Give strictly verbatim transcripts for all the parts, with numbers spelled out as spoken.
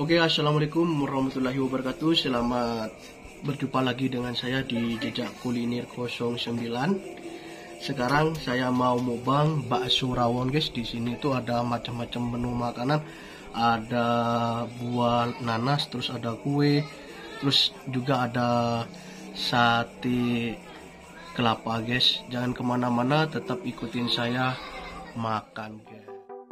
Oke, assalamualaikum warahmatullahi wabarakatuh. Selamat berjumpa lagi dengan saya di Jejak Kuliner nol sembilan. Sekarang saya mau mukbang bakso rawon, guys. Di sini tuh ada macam-macam menu makanan. Ada buah nanas, terus ada kue, terus juga ada sate kelapa, guys. Jangan kemana-mana, tetap ikutin saya makan, guys.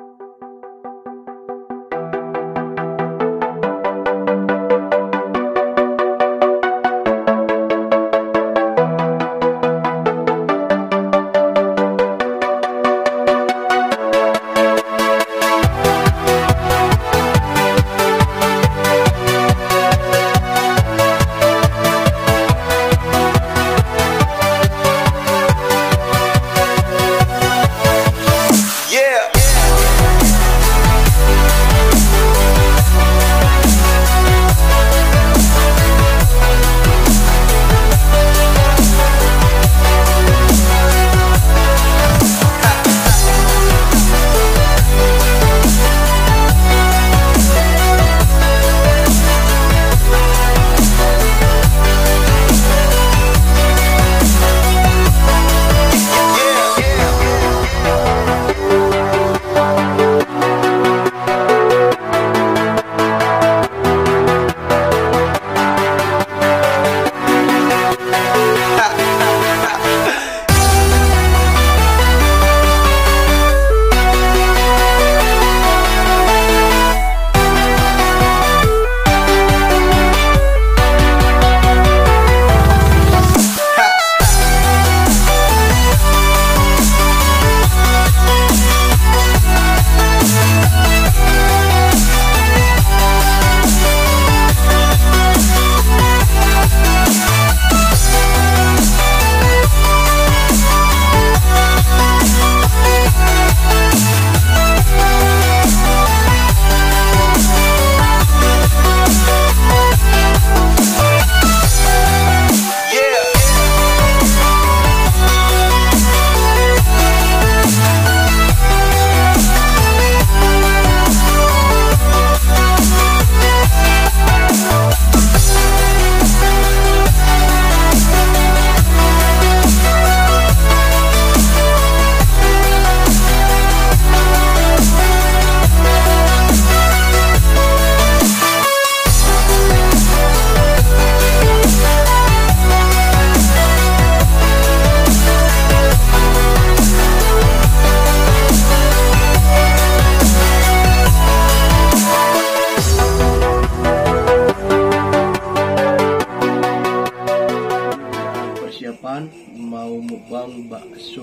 Mau mukbang bakso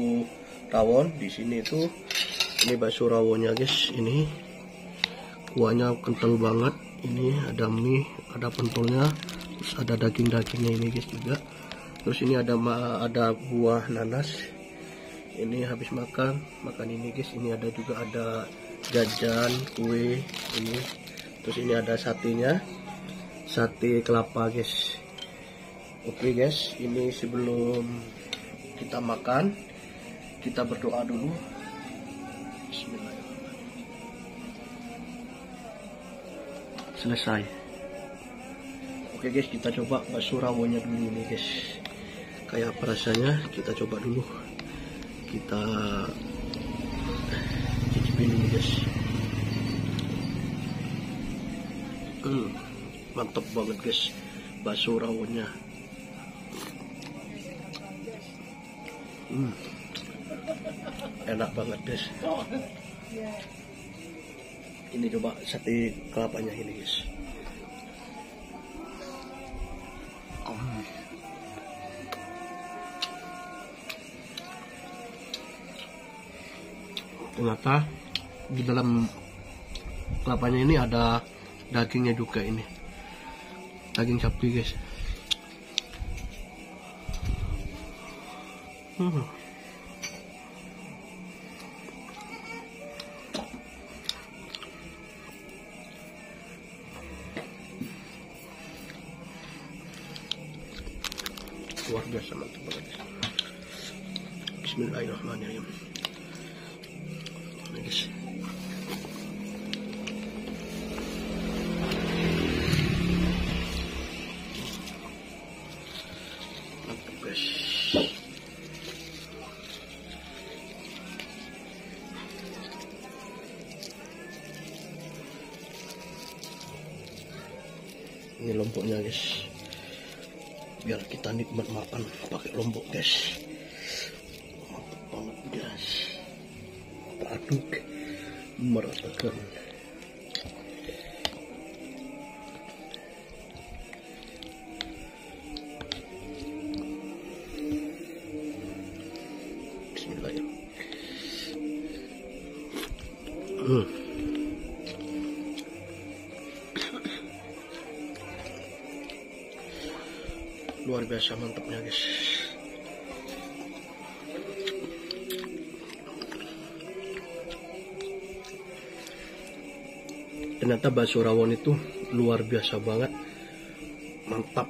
rawon. Di sini tuh ini bakso rawonnya, guys. Ini kuahnya kental banget. Ini ada mie, ada pentolnya, terus ada daging-dagingnya ini, guys, juga. Terus ini ada ada buah nanas. Ini habis makan makan ini, guys. Ini ada juga ada jajan kue ini. Terus ini ada satenya, sate kelapa, guys. Oke, guys, ini sebelum kita makan, kita berdoa dulu. Bismillahirrahmanirrahim. Selesai. Oke, guys, kita coba bakso rawonnya dulu nih, guys. Kayak apa rasanya? Kita coba dulu. Kita cicipin dulu, guys. Hmm, mantap banget, guys, bakso rawonnya. Hmm, enak banget, guys. Ini coba sate kelapanya ini, guys. Hmm. Ternyata di dalam kelapanya ini ada dagingnya juga, ini daging sapi, guys. Hmm. Luar biasa, mantap banget. Bismillahirrahmanirrahim. Ini, guys. Ini lomboknya guys, biar kita nikmat makan pakai lombok guys. Mantap banget guys. Kita aduk meratakan. Bismillahirrahmanirrahim. Hmm. Luar biasa mantapnya guys. Ternyata bakso rawon itu luar biasa banget, mantap.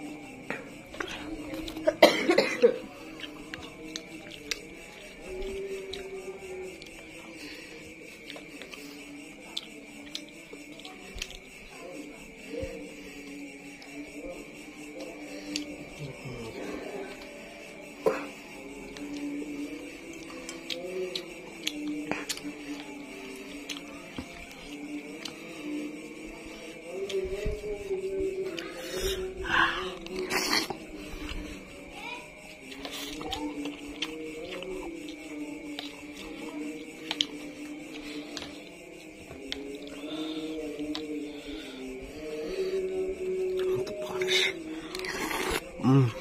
Hmm.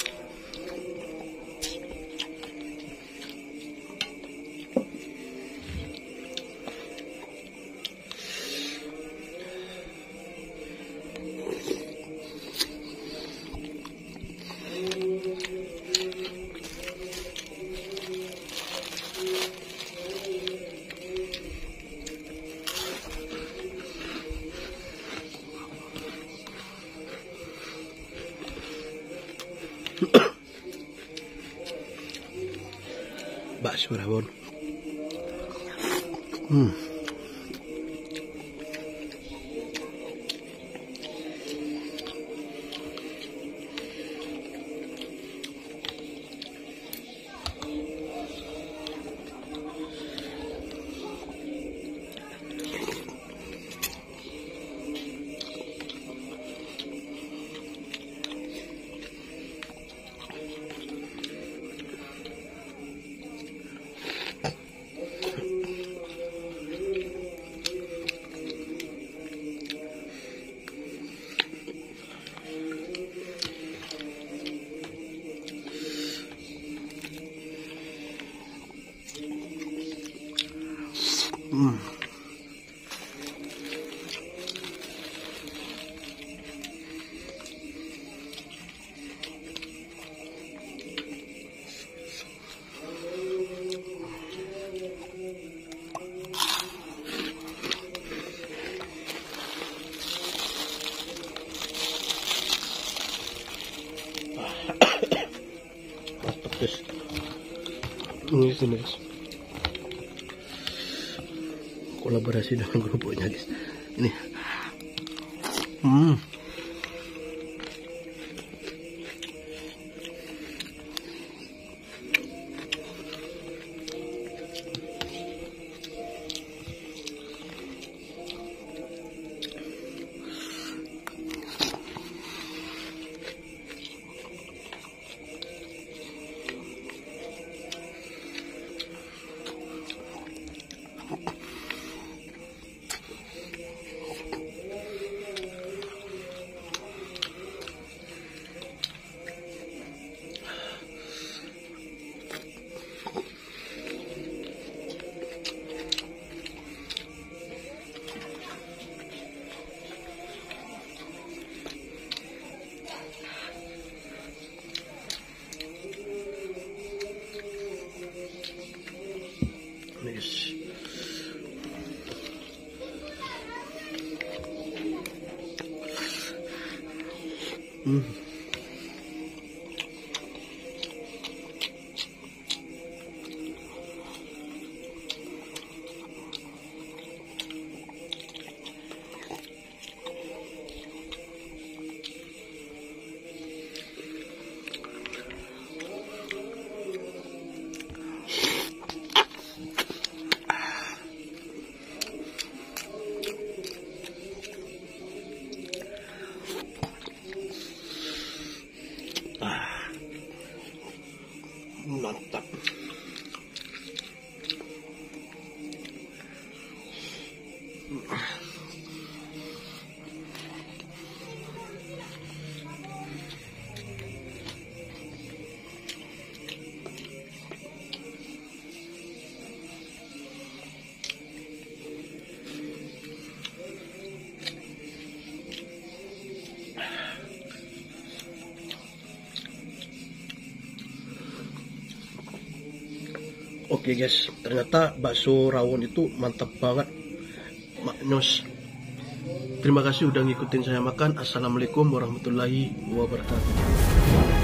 Bakso rawon. Hmm. Hmm. Mantap guys. Ini sini guys. Kolaborasi dengan kerupuknya guys. Ini. Hmm. Nice. Hmm. Oke guys, ternyata bakso rawon itu mantap banget, maknyos. Terima kasih udah ngikutin saya makan. Assalamualaikum warahmatullahi wabarakatuh.